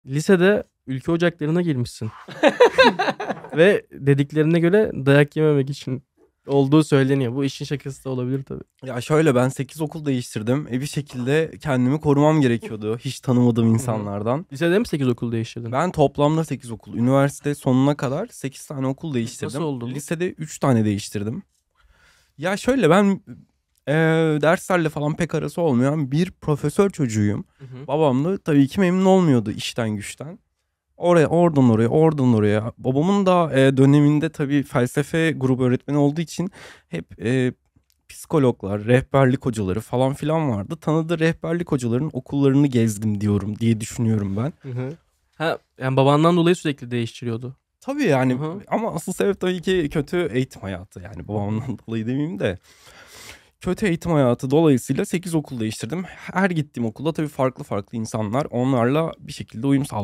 Lisede ülke ocaklarına girmişsin. Ve dediklerine göre dayak yememek için olduğu söyleniyor. Bu işin şakası da olabilir tabii. Ya şöyle, ben 8 okul değiştirdim. Bir şekilde kendimi korumam gerekiyordu hiç tanımadığım insanlardan. Lisede mi 8 okul değiştirdin? Ben toplamda 8 okul. Üniversite sonuna kadar 8 tane okul değiştirdim. Nasıl oldu bu? Lisede 3 tane değiştirdim. Ya şöyle, ben derslerle falan pek arası olmayan bir profesör çocuğuyum. Babam da tabii ki memnun olmuyordu işten güçten. Oradan oraya. Babamın da döneminde tabii felsefe grubu öğretmeni olduğu için hep psikologlar, rehberlik hocaları falan filan vardı. Tanıdığı rehberlik hocaların okullarını gezdim diye düşünüyorum ben. Ha, yani babandan dolayı sürekli değiştiriyordu. Tabii yani, ama asıl sebep tabii ki kötü eğitim hayatı. Yani babamdan dolayı demeyeyim de. Kötü eğitim hayatı dolayısıyla 8 okul değiştirdim. Her gittiğim okulda tabii farklı insanlar. Onlarla bir şekilde uyum sağladım.